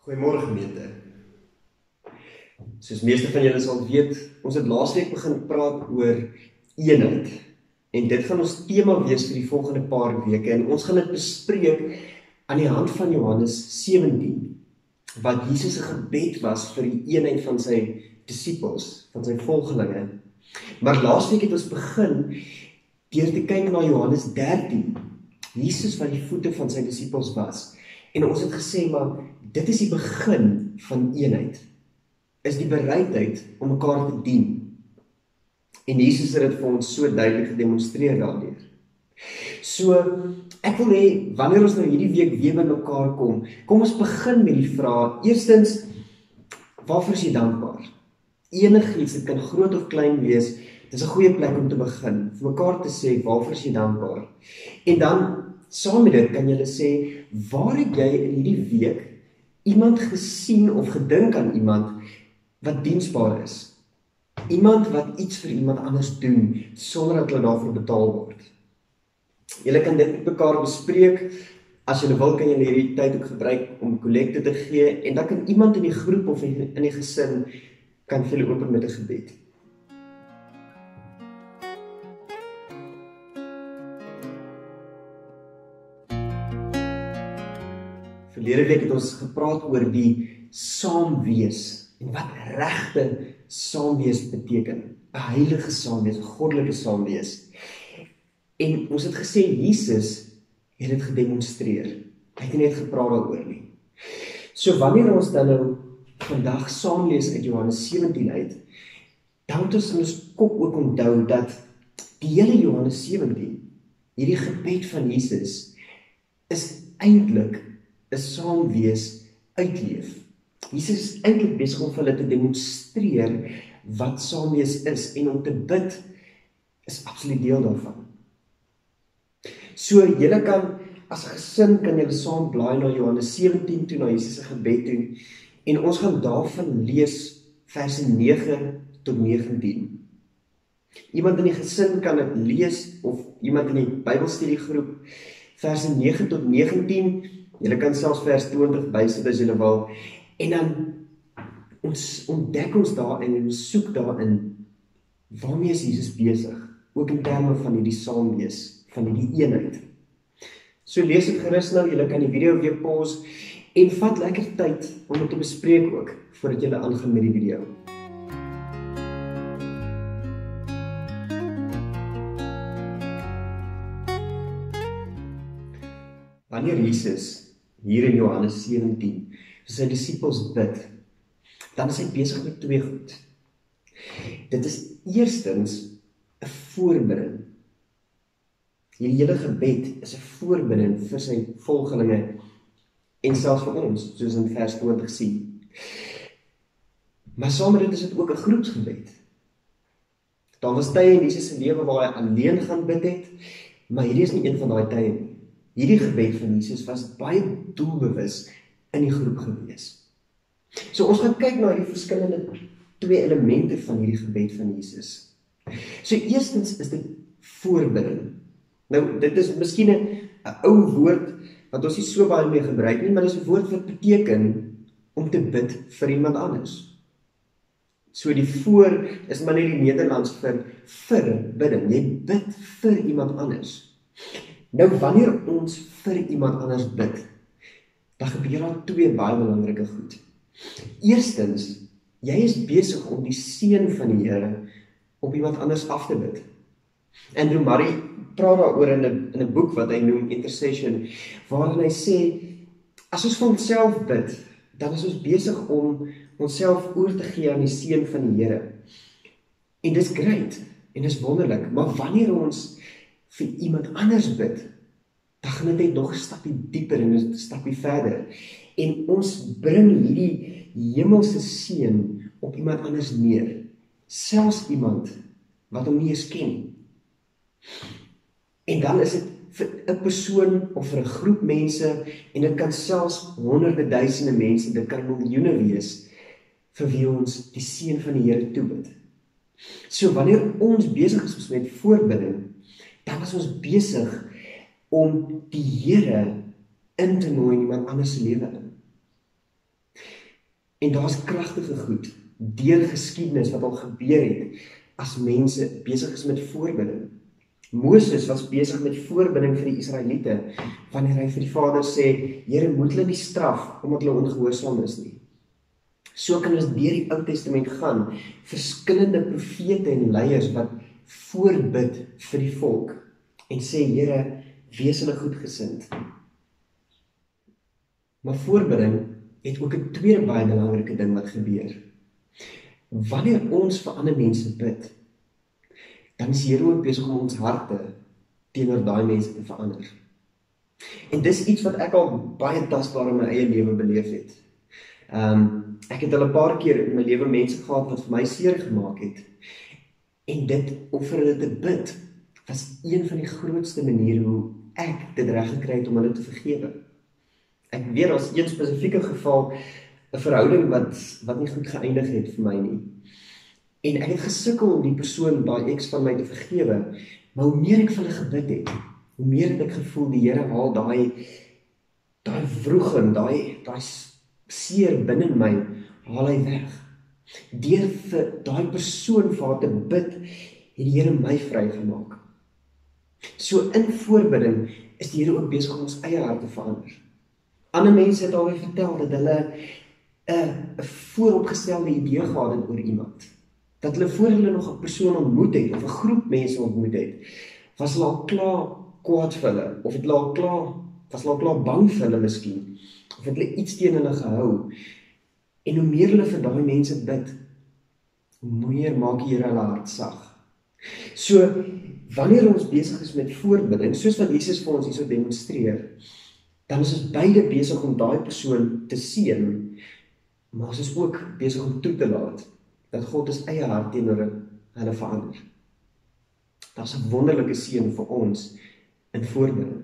Goeiemôre gemeente. Soos meeste van julle sal weet, ons het laasweek begin praat oor eenheid. En dit gaan ons tema wees vir die volgende paar weke. En ons gaan dit bespreek aan die hand van Johannes 17, wat Jesus se gebed was vir die eenheid van sy disippels, van sy volgelinge. Maar laasweek het ons begin deur te kyk na Johannes 13, Jesus wat die voete van sy disippels was. En ons het gesê, maar dit is die begin van eenheid, is die bereidheid om mekaar te dien. En Jesus het dit vir ons so duidelik gedemonstreer daardeur. So, ek wil hê, wanneer ons nou hierdie week weer by mekaar kom ons begin met die vraag, eerstens, waarvoor is jy dankbaar? Enigiets, dit kan groot of klein wees, dit is 'n goeie plek om te begin, vir mekaar te sê, waarvoor is jy dankbaar? En dan, saam met dit kan jy sê, waar het jy in hierdie week iemand gesien of gedink aan iemand wat diensbaar is? Iemand wat iets vir iemand anders doen, sonder dat hulle daarvoor betaal word. Julle kan dit met mekaar bespreek, as julle wil kan julle hierdie tyd ook gebruik om kollekte te gee, en dan kan iemand in die groep of in die gesin, kan vir julle open met 'n gebed. Verlede week het ons gepraat oor die saamwees, en wat regte saamwees beteken, 'n heilige saamwees, 'n goddelike saamwees. En ons het gesê, Jesus het dit gedemonstreer, hy het nie net gepraat daaroor nie. So wanneer ons dan nou vandag saam lees uit Johannes 17 uit, dan moet ons in ons kop ook onthou dat die hele Johannes 17, hierdie gebed van Jesus, is eintlik 'n saamwees uitleef. Jesus is eintlik besig om vir hulle te demonstreer wat saamwees is, en om te bid is absoluut deel daarvan. So julle kan, as 'n gesin kan julle saam blaai na Johannes 17 toe, na Jesus se gebed toe, en ons gaan daarvan lees verse 9 tot 19. Iemand in die gesin kan dit lees, of iemand in die Bybelstudiegroep, verse 9 tot 19, julle kan selfs vers 20 bysit as julle wil, en dan ontdek ons daarin en ons soek daarin, waarmee is Jesus besig, ook in terme van hierdie saamwees, van hierdie eenheid. So lees dit gerus nou, julle kan die video weer pause, en vat lekker tyd om dit te bespreek ook, voordat julle aangaan met die video. Wanneer Jesus, hier in Johannes 17, vir sy disippels bid, dan is hy besig met twee goed. Dit is eerstens 'n voorbidding. Hierdie hele gebed is 'n voorbidding vir sy volgelinge, en selfs vir ons, soos in vers 20 sien. Maar saam met dit is dit ook 'n groepsgebed. Daar was tye in Jesus se lewe waar hy alleen gaan bid het, maar hierdie is nie een van daai tye nie. Hierdie gebed van Jesus was baie doelbewus in die groep gewees. So ons gaan kyk na die verskillende twee elemente van hierdie gebed van Jesus. So eerstens is dit voorbidding. Nou, dit is miskien 'n ou woord wat ons nie so baie mee gebruik nie, maar dit is 'n woord wat beteken om te bid vir iemand anders. So die voor is maar net die Nederlands vir bidding. Jy bid vir iemand anders. Nou, wanneer ons vir iemand anders bid, dan gebeur daar twee baie belangrike goed. Eerstens, jy is besig om die seën van die Here op iemand anders af te bid. Andrew Murray praat daaroor in 'n boek wat hy noem Intercession, waarin hy sê, as ons vir onsself bid, dan is ons besig om onsself oor te gee aan die seën van die Here. En dis great, en dis wonderlik, maar wanneer ons vir iemand anders bid, dan gaan dit net nog 'n stapie dieper en 'n stapie verder. En ons bring hierdie hemelse seën op iemand anders neer, selfs iemand wat hom nie eens ken nie. En dan is dit vir 'n persoon of vir 'n groep mense, en dit kan selfs honderde duisende mense, dit kan miljoene wees, vir wie ons die seën van die Here toebid. So wanneer ons besig is met voorbidding, dan is ons besig om die Here in te nooi in iemand anders se lewe in. En daar's kragtige goed deur geskiedenis wat al gebeur het as mense besig is met voorbidding. Moses was besig met voorbidding vir die Israeliete wanneer hy vir die Vader sê, Here, moet hulle nie straf omdat hulle ongehoorsaam is nie. So kan ons deur die Ou Testament gaan, verskillende profete en leiers wat voorbid vir die volk en sê, Here, wees hulle goedgesind. Maar voorbidding het ook 'n tweede baie belangrike ding wat gebeur. Wanneer ons vir ander mense bid, dan is die Here ook besig om ons harte teenoor daai mense te verander. En dis iets wat ek al baie tasbaar in my eie lewe beleef het. Ek het al 'n paar keer in my lewe mense gehad wat vir my seer gemaak het. En dit om vir hulle te bid was een van die grootste maniere hoe ek dit reg gekry het om hulle te vergewe. Ek weet as een spesifieke geval 'n verhouding wat nie goed geëindig het vir my nie. En ek het gesukkel om die persoon, daai ex van my te vergewe, maar hoe meer ek vir hulle gebid het, hoe meer het ek gevoel die Here haal daai wroging, daai seer binne my, haal hy weg. Deur vir daai persoon vir haar te bid, het die Here my vrygemaak. So in voorbidding is die Here ook besig om ons eie hart te verander. Ander mense het alweer vertel dat hulle 'n vooropgestelde idee gehad het oor iemand. Dat hulle voor hulle nog 'n persoon ontmoet het, of 'n groep mense ontmoet het, was hulle al klaar kwaad vir hulle, of het was hulle al klaar bang vir hulle miskien, of het hulle iets teen hulle gehou. En hoe meer hulle vir daai mense bid, hoe meer maak die Here hulle hart sag. So, wanneer ons besig is met voorbidding, soos wat Jesus vir ons hierso demonstreer, dan is ons beide besig om daai persoon te seën, maar ons is ook besig om toe te laat dat God ons eie hart teenoor hulle verander. Dit is 'n wonderlike seën vir ons in voorbidding.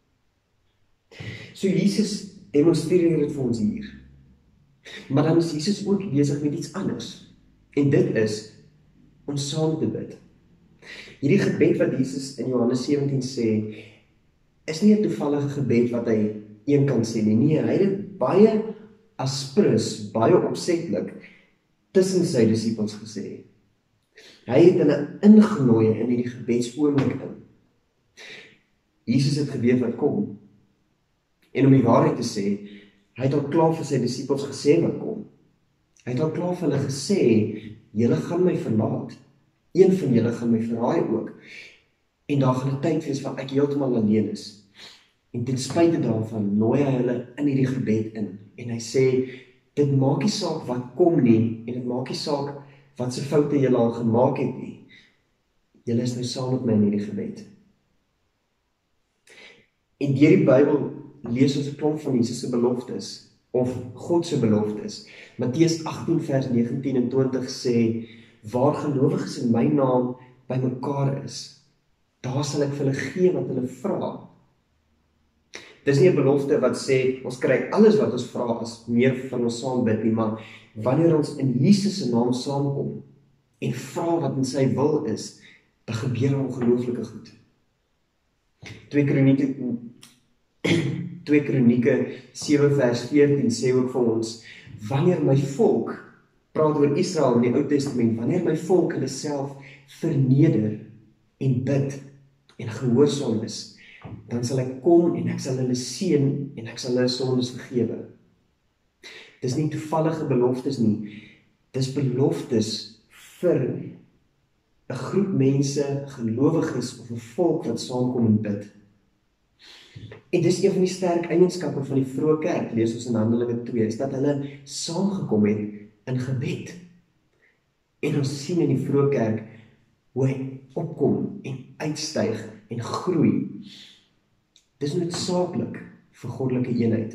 So Jesus demonstreer dit vir ons hier. Maar dan is Jesus ook besig met iets anders. En dit is om saam te bid. Hierdie gebed wat Jesus in Johannes 17 sê, is nie 'n toevallige gebed wat hy een kan sê nie. Nee, hy het dit baie aspres, baie opsetlik tussen sy disippels gesê. Hy het hulle ingenooi in hierdie gebedsoomblik in. Jesus het geweet wat kom. En om die waarheid te sê, hy het al klaar vir sy disippels gesê wat kom. Hy het al klaar vir hulle gesê, julle gaan my verlaat. Een van julle gaan my verraai ook. En daar gaan 'n tyd wees waar ek heeltemal alleen is. En ten spyte daarvan nooi hy hulle in hierdie gebed in. En hy sê, dit maak nie saak wat kom nie, en dit maak nie saak wat se foute julle al gemaak het nie. Julle is nou saam met my in hierdie gebed. En deur die Bybel lees ons 'n klomp van Jesus se beloftes, of God se beloftes. Matteus 18 vers 19 en 20 sê, waar gelowiges in my naam bymekaar is, daar sal ek vir hulle gee wat hulle vra. Dis nie 'n belofte wat sê, ons kry alles wat ons vra as meer van ons saam bid nie, maar wanneer ons in Jesus se naam saamkom en vra wat in sy wil is, dan gebeur ongelooflike goed. 2 Kronieke 7 vers 14 sê ook vir ons, wanneer my volk, praat oor Israel in die Ou Testament, wanneer my volk hulle self verneder en bid en gehoorsaam is, dan sal ek kom en ek sal hulle seën en ek sal hulle sondes vergewe. Dis nie toevallige beloftes nie, dis beloftes vir 'n groep mense, gelowiges of 'n volk wat saamkom en bid. En dis een van die sterk eienskappe van die vroeë kerk, lees ons in Handelinge 2, is dat hulle saamgekom het in gebed. En ons sien in die vroeë kerk hoe hy opkom en uitstyg en groei. Dis noodsaaklik vir goddelike eenheid.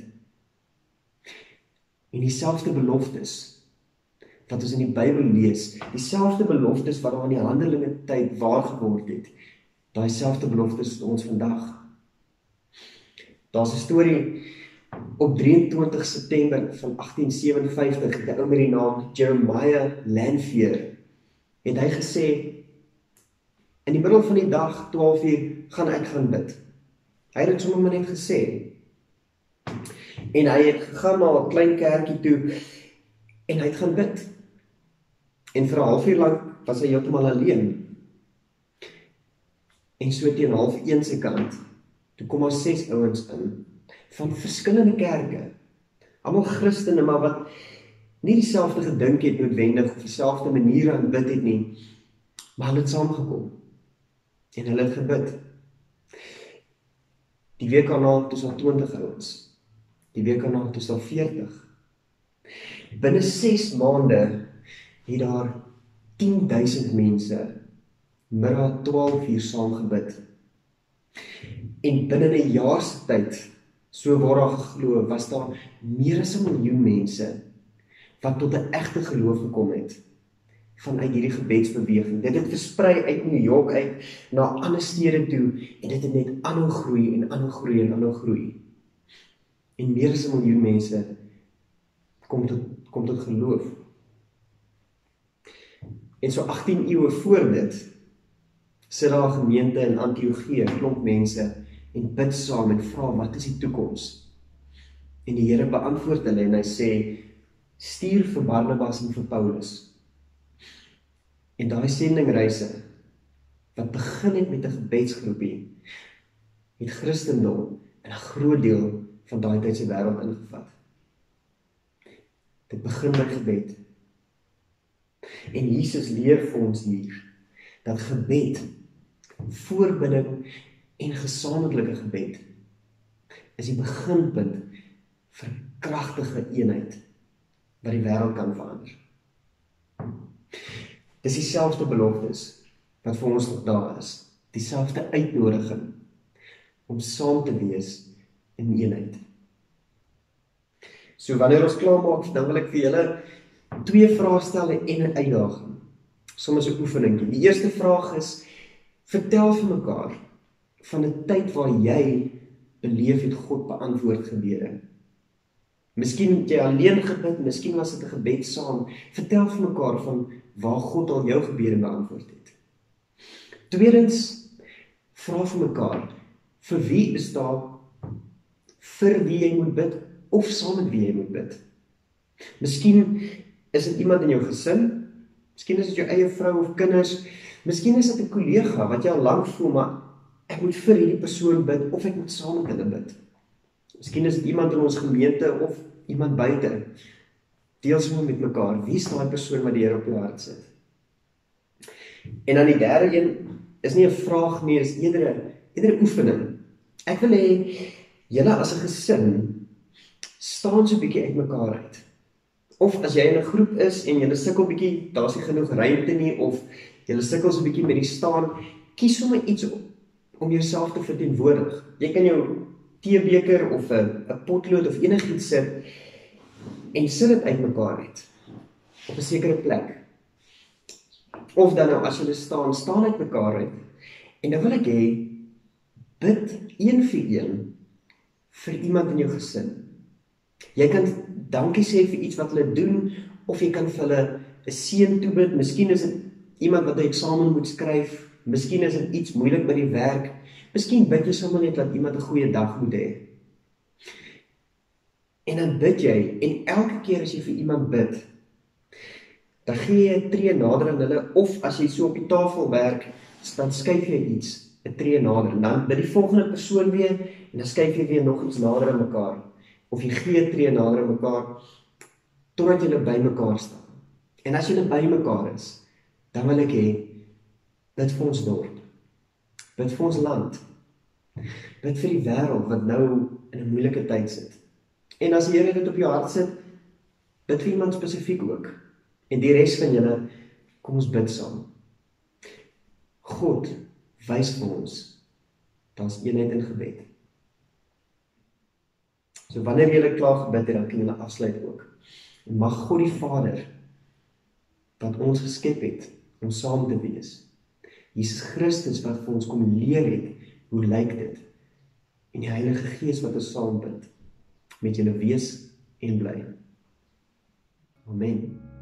En dieselfde beloftes wat ons in die Bybel lees, dieselfde beloftes wat daar in die Handelinge tyd waar geword het, daai selfde beloftes is ons vandag. Daar's 'n storie op 23 September van 1857, 'n ou met die naam Jeremiah Lanphier, het hy gesê, in die middel van die dag, 12 uur, gaan ek gaan bid. Hy het dit sommer maar net gesê. En hy het gegaan na 'n klein kerkie toe, En hy het gaan bid. En vir 'n halfuur lank was hy heeltemal alleen. En so teen 12:30 se kant, toe kom daar 6 ouens in, van verskillende kerke, almal Christene, maar wat nie dieselfde gedink het noodwendig, of dieselfde manier aan bid het nie, maar hulle het saamgekom, en hulle het gebid. Die week daarna, toe is daar 20 ouens, die week daarna, toe is daar 40. Binne 6 maande, het daar 10.000 mense, middag 12 uur saam gebid. En binne 'n jaar se tyd, so word daar geglo, was daar meer as 1 miljoen mense, wat tot 'n egte geloof gekom het, vanuit hierdie gebedsbeweging. Dit het versprei uit New York uit, na ander stede toe, en dit het net aanhou groei, en aanhou groei, en aanhou groei. En meer as 1 miljoen mense, kom tot geloof. En so 18 eeue voor dit, sit daar 'n gemeente in Antiochië, klomp mense, en bid saam en vra, wat is die toekoms? En die Here beantwoord hulle, en hy sê, stuur vir Barnabas en vir Paulus. En daai sendingreise, wat begin het met 'n gebedsgroepie, het Christendom in 'n groot deel van daai tyd se wêreld ingevat. Dit begin met gebed. En Jesus leer vir ons hier, dat gebed, voorbidding en gesamentlike gebed, is die beginpunt vir kragtige eenheid, wat die wêreld kan verander. Dis dieselfde beloftes, wat vir ons nog daar is, dieselfde uitnodiging, om saam te wees in eenheid. So wanneer ons klaar maak, dan wil ek vir julle 2 vrae stel en 'n uitdaging. Soms 'n oefening. Die eerste vraag is, vertel vir mekaar van 'n tyd waar jy beleef het God beantwoord gebede. Miskien het jy alleen gebid, miskien was dit 'n gebed saam. Vertel vir mekaar van waar God al jou gebede beantwoord het. Tweedens, vra vir mekaar, vir wie is daar vir wie jy moet bid, of saam met wie jy moet bid. Miskien is dit iemand in jou gesin, miskien is dit jou eie vrou of kinders, miskien is dit 'n kollega wat jy al lank voel, maar ek moet vir hierdie persoon bid, of ek moet saam met hulle bid. Miskien is dit iemand in ons gemeente, of iemand buite. Deel sommer met mekaar, wie is daai persoon wat die Here op jou hart sit? En dan die derde een, is nie 'n vraag nie, is eerder 'n oefening. Ek wil hê, julle as 'n gesin, staan so 'n bietjie uit mekaar uit. Of as jy in 'n groep is, en julle sukkel bietjie, daar is nie genoeg ruimte nie, of julle sukkel so 'n bietjie met die staan, kies sommer iets om jouself te verteenwoordig. Jy kan jou teebeker, of 'n potlood, of enigiets sit, en sit dit uit mekaar uit, op 'n sekere plek. Of dan nou, as julle staan uit mekaar uit, en dan wil ek hê, bid een vir een, vir iemand in jou gesin. Jy kan dankie sê vir iets wat hulle doen, of jy kan vir hulle 'n seën toebid. Miskien is dit iemand wat 'n eksamen moet skryf, miskien is dit iets moeilik by die werk, miskien bid jy sommer net dat iemand 'n goeie dag moet hê. En dan bid jy, en elke keer as jy vir iemand bid, dan gee jy 'n tree nader aan hulle, of as jy so op die tafel werk, dan skuif jy iets 'n tree nader, en dan bid die volgende persoon weer, en dan skuif jy weer nog iets nader aan mekaar, of jy gee 'n tree nader aan mekaar, totdat julle by mekaar staan. En as julle by mekaar is, dan wil ek hê, bid vir ons dorp, bid vir ons land, bid vir die wêreld, wat nou in 'n moeilike tyd sit. En as die Here dit op jou hart sit, bid vir iemand spesifiek ook, en die res van julle, kom ons bid saam. God wys vir ons, daar's eenheid in gebed. So wanneer julle klaar gebid het, dan kan julle afsluit ook. En mag God die Vader, wat ons geskep het, om saam te wees, Jesus Christus wat vir ons kom leer het, hoe lyk dit, en die Heilige Gees wat ons saam bid, met julle wees en bly. Amen.